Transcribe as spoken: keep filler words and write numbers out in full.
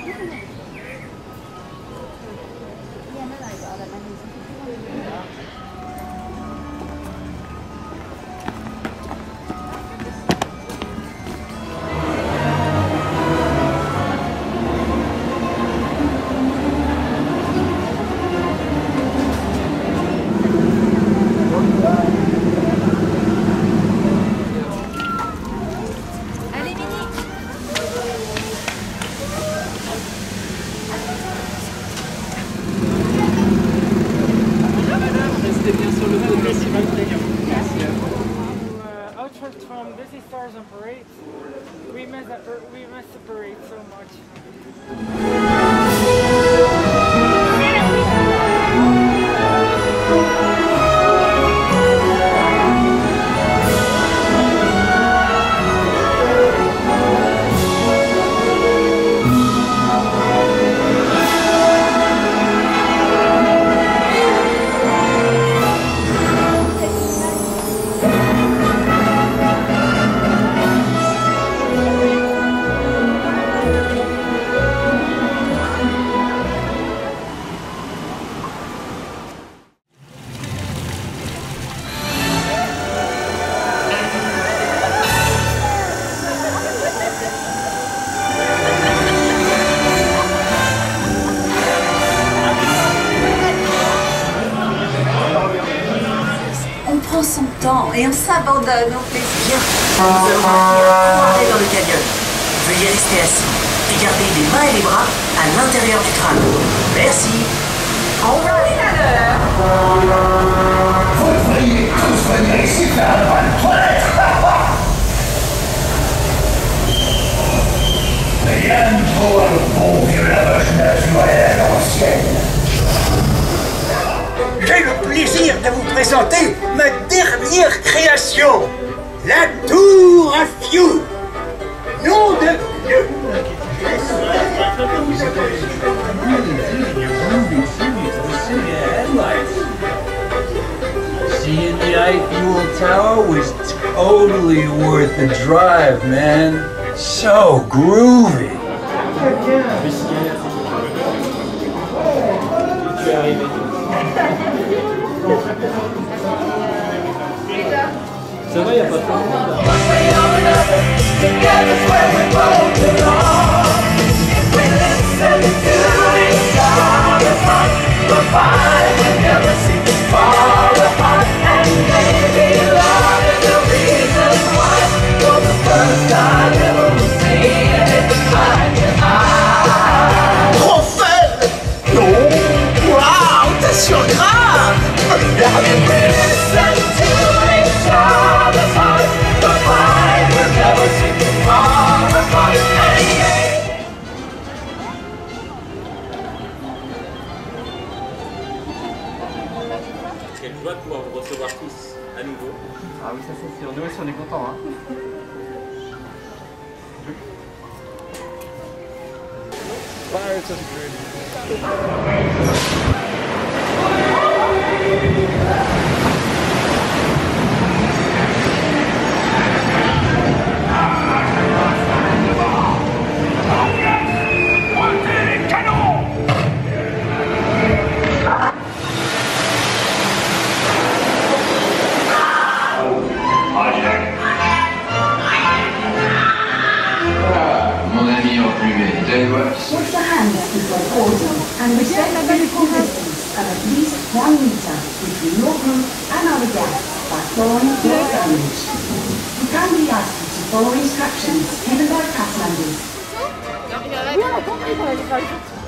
From Disneyland Paris, we miss the we miss the parade so much. Son temps et on s'abandonne au plaisir. Nous allons partir croirer dans le canyon. Veuillez rester assis et garder les mains et les bras à l'intérieur du tram. Merci. On va aller à l'heure. Vous devriez tous venir ici faire un bain de toilette. Rien de trop à le bon vieux lavage naturel à l'ancienne. J'ai le plaisir de vous présenter ma dernière création, la tour à Fiou. Nom de Dieu. Seeing the Eiffel Tower was totally worth the drive, man. So groovy. Ça va, il n'y a pas de problème. Trop faible. Non. Waouh, t'es surgrave. Quelle joie de pouvoir vous recevoir tous à nouveau. Ah oui, ça c'est sûr. Nous aussi on est contents. Hein. Pirates of the Wash your hands before boarding and respect the physical distance of at least one metre between your group and other guests by following your signage. You can be asked to follow instructions given by cast members.